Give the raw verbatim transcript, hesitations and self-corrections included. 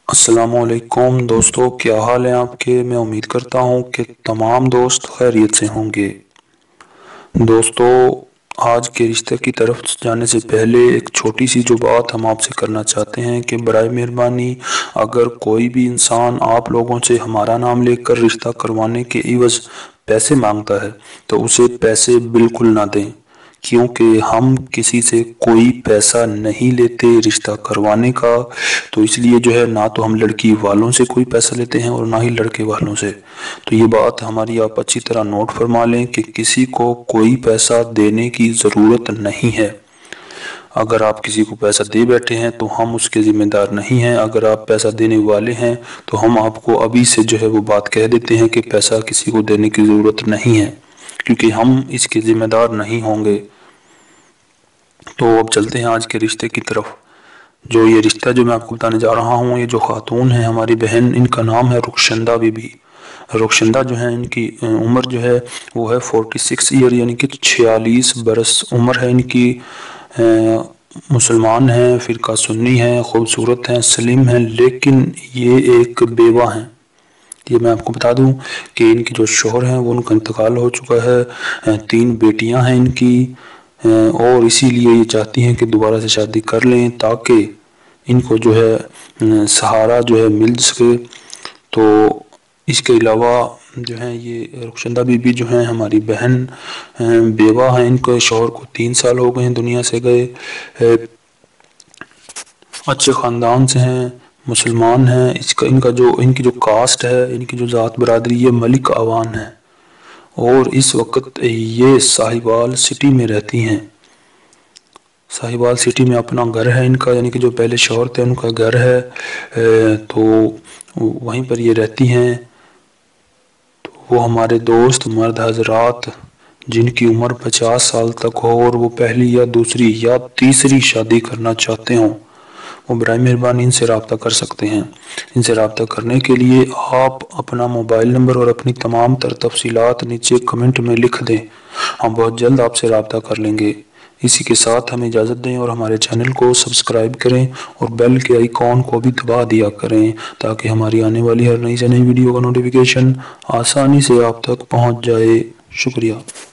अस्सलाम वालेकुम दोस्तों, क्या हाल है आपके। मैं उम्मीद करता हूँ कि तमाम दोस्त खैरियत से होंगे। दोस्तों, आज के रिश्ते की तरफ जाने से पहले एक छोटी सी जो बात हम आपसे करना चाहते हैं कि बराए मेहरबानी अगर कोई भी इंसान आप लोगों से हमारा नाम लेकर रिश्ता करवाने के इवज़ पैसे मांगता है तो उसे पैसे बिल्कुल ना दें, क्योंकि हम किसी से कोई पैसा नहीं लेते रिश्ता करवाने का। तो इसलिए जो है ना तो हम लड़की वालों से कोई पैसा लेते हैं और ना ही लड़के वालों से। तो ये बात हमारी आप अच्छी तरह नोट फरमा लें कि किसी को कोई पैसा देने की ज़रूरत नहीं है। अगर आप किसी को पैसा दे बैठे हैं तो हम उसके ज़िम्मेदार नहीं हैं। अगर आप पैसा देने वाले हैं तो हम आपको अभी से जो है वो बात कह देते हैं कि पैसा किसी को देने की ज़रूरत नहीं है, क्योंकि हम इसके ज़िम्मेदार नहीं होंगे। तो अब चलते हैं आज के रिश्ते की तरफ। जो ये रिश्ता जो मैं आपको बताने जा रहा हूँ, ये जो खातून है हमारी बहन, इनका नाम है रुखशंदा बीबी। रुखशंदा जो है इनकी उम्र जो है वो है फोर्टी सिक्स ईयर, यानी कि छियालीस बरस उम्र है इनकी। मुसलमान हैं, फ़िरका सुन्नी है, खूबसूरत हैं, सलीम हैं, लेकिन ये एक बेवा हैं। ये मैं आपको बता दूं कि इनकी जो शोहर हैं वो उनका इंतकाल हो चुका है। तीन बेटियां हैं इनकी, और इसीलिए ये चाहती हैं कि दोबारा से शादी कर लें ताकि इनको जो है सहारा जो है मिल सके। तो इसके अलावा जो है ये रुखशंदा बीबी जो हैं हमारी बहन बेवा हैं। इनके शौहर को तीन साल हो गए हैं दुनिया से गए। अच्छे ख़ानदान से हैं, मुसलमान हैं। इसका इनका जो इनकी जो कास्ट है, इनकी जो ज़ात बरादरी, ये मलिक आवान है और इस वक्त ये साहिवाल सिटी में रहती हैं। साहिवाल सिटी में अपना घर है इनका, यानी कि जो पहले शौहर थे उनका घर है, तो वहीं पर ये रहती हैं। तो वो हमारे दोस्त मर्द हजरात जिनकी उम्र पचास साल तक हो और वो पहली या दूसरी या तीसरी शादी करना चाहते हों, वो बराए मेहरबानी इनसे रब्ता कर सकते हैं। इनसे रब्ता करने के लिए आप अपना मोबाइल नंबर और अपनी तमाम तर तफसीलात नीचे कमेंट में लिख दें। हम बहुत जल्द आपसे रब्ता कर लेंगे। इसी के साथ हमें इजाज़त दें और हमारे चैनल को सब्सक्राइब करें और बेल के आइकॉन को भी दबा दिया करें ताकि हमारी आने वाली हर नई से नई वीडियो का नोटिफिकेशन आसानी से आप तक पहुंच जाए। शुक्रिया।